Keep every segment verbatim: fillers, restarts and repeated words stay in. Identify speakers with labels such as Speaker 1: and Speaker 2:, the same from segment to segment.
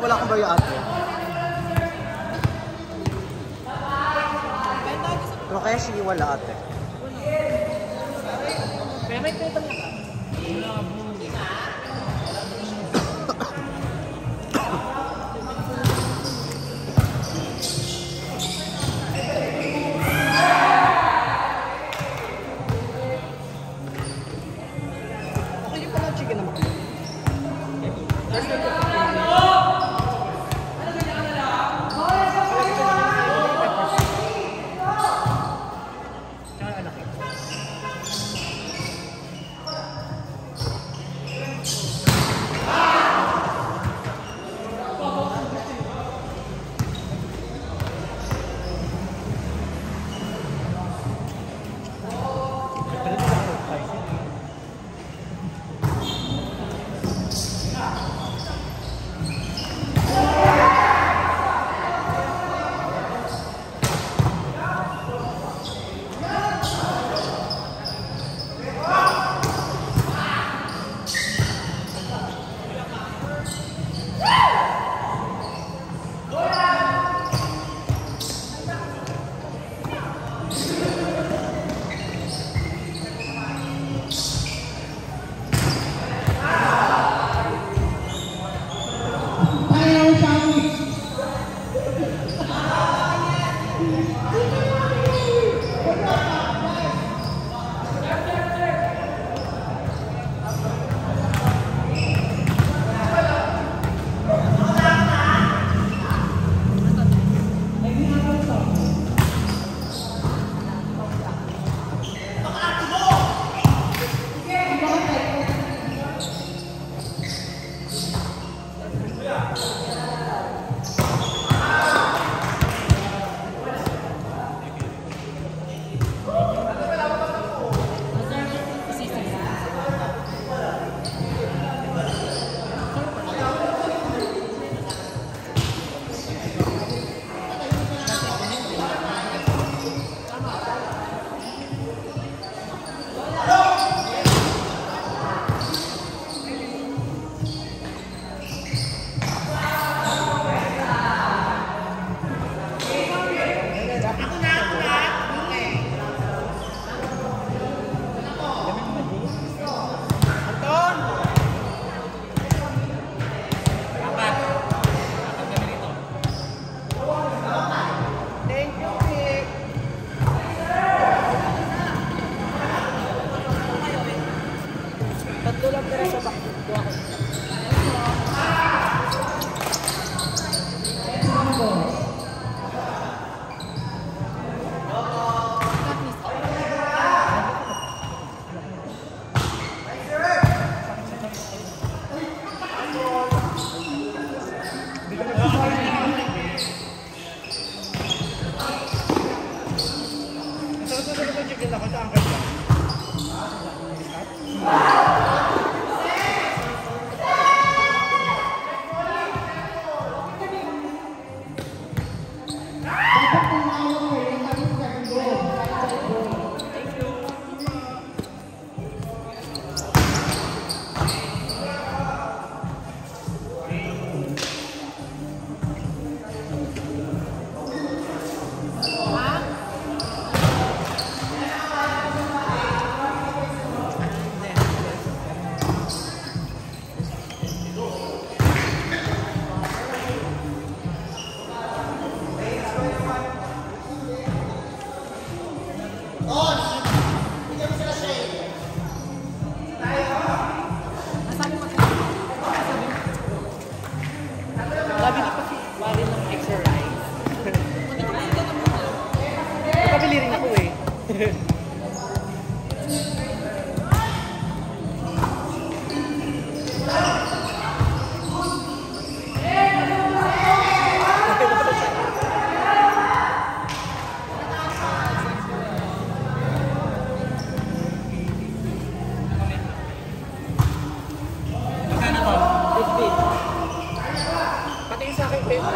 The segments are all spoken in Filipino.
Speaker 1: wala akong barya ate. Pero kaya siya wala ate.
Speaker 2: Kaya may pwede lang ka.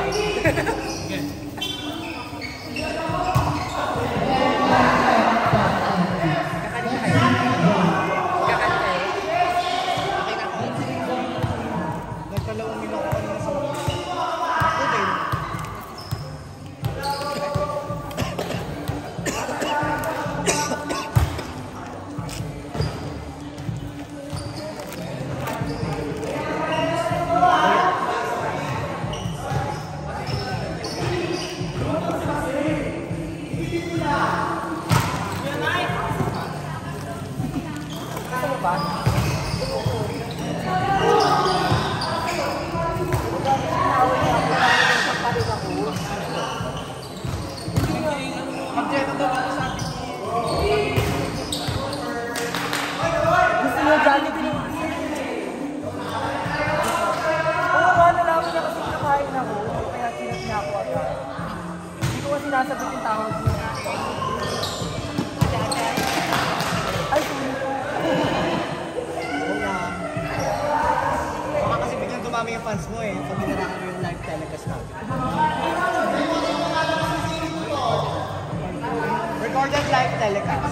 Speaker 3: Thank you.
Speaker 1: pa. Gusto niya dali din yung oo nga, nalaman niya kasi kinakain ako. Kaya sinat niya ako agad. Hindi ko kasi nasagot yung tawag niya. Ay, tuloy po. Oo nga. Baka kasi biglang dumami yung fans mo eh. Pag ginarakan mo yung live telecast natin. Recorded live telecast.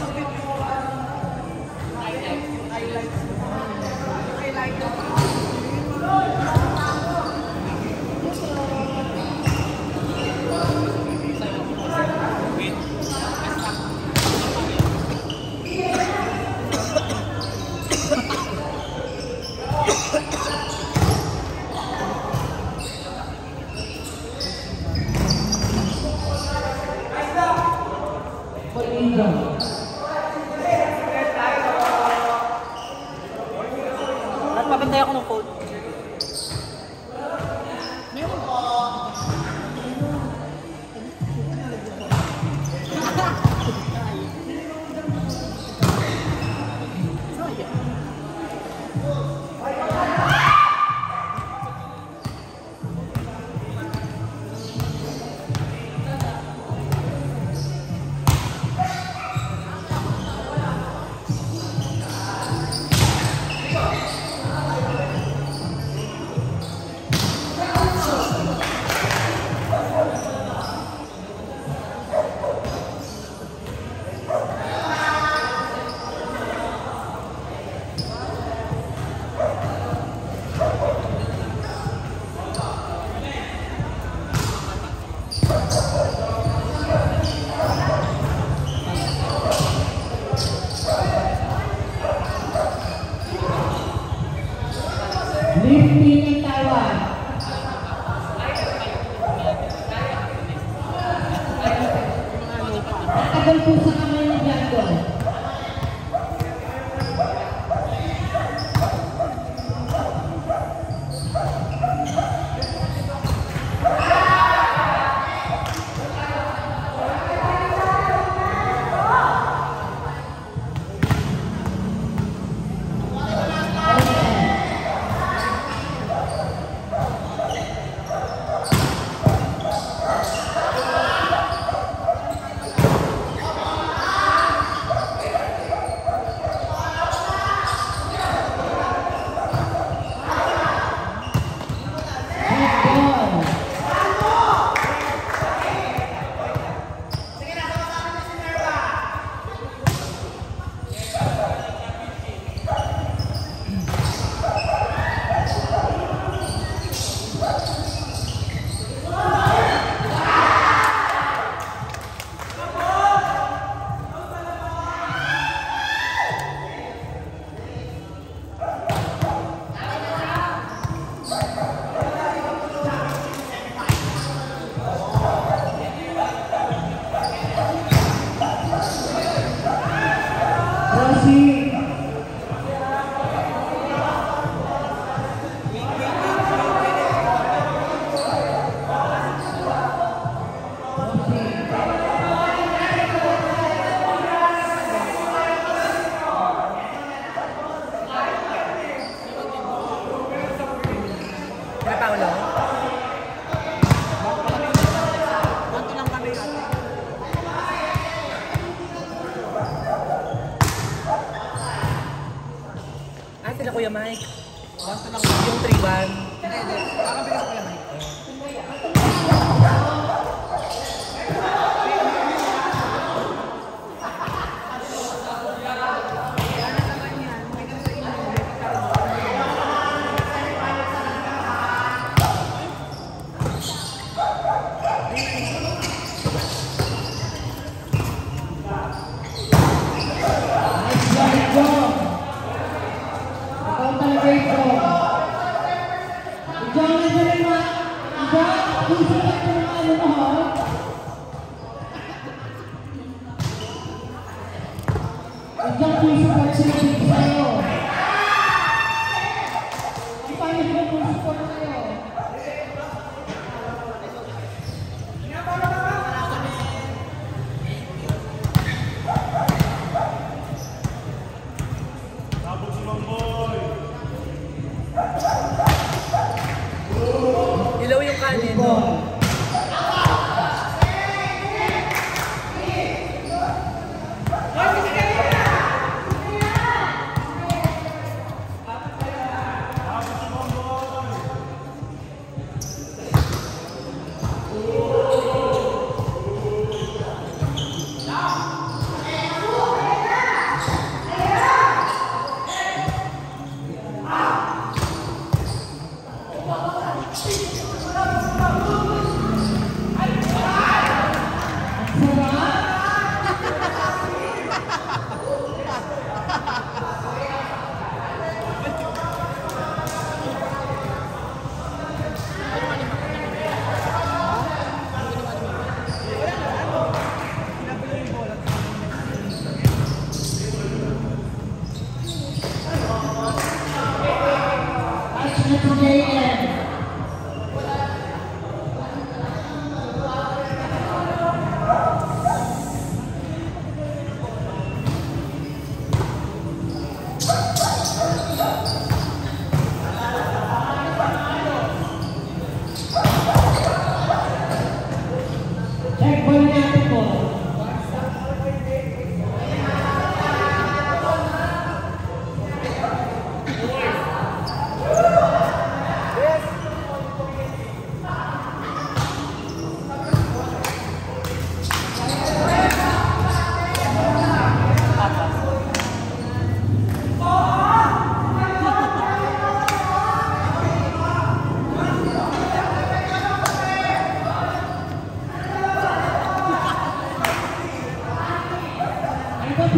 Speaker 1: At papantay ako ng phone.
Speaker 2: Lifting ng Taiwan. Tagal po sa kamay ng Blanco.
Speaker 1: Sila Kuya Mike. Yung three one. Hindi, hindi. Kakabili sa Kuya Mike.
Speaker 2: Diyan po yung support sila dito sa'yo.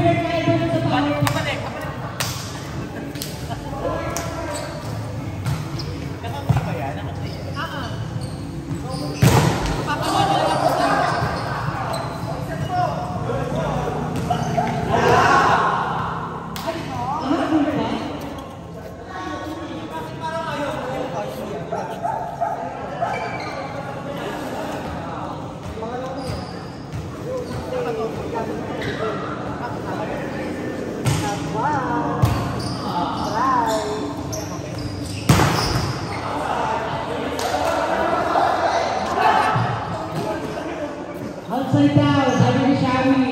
Speaker 2: Winner tayo doon sa power.
Speaker 3: Kapalik, kapalik. Nakapili ba yan? Nakapili.
Speaker 4: Oo. Papanood na lang ako sa
Speaker 2: Outside down, sabi ni Shawi.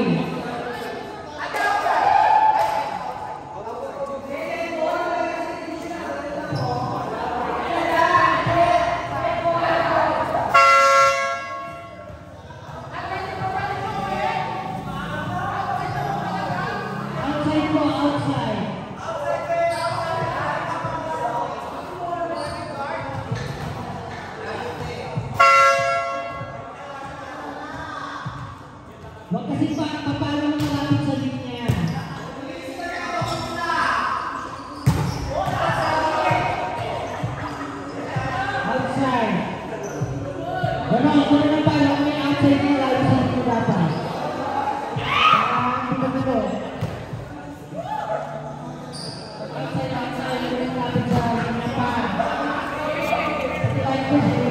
Speaker 2: Outside po, outside. Huwag kasi pa, papalo ng malapit sa linya. Outside. Gano'n, kung ano ng palo, may outside na lalo sa linya dapat. Ah, dito dito. Outside, outside, yung malapit sa linya pa. Pati like ko